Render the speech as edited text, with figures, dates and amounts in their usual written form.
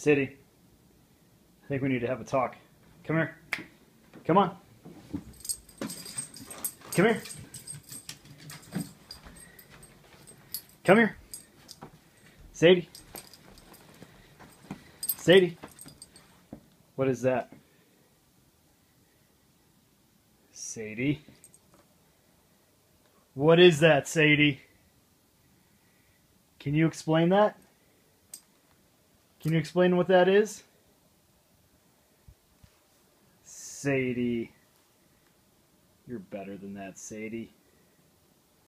Sadie, I think we need to have a talk. Come here. Come on. Come here. Come here. Sadie. Sadie. What is that? Sadie. What is that, Sadie? Can you explain that? Can you explain what that is? Sadie. You're better than that, Sadie.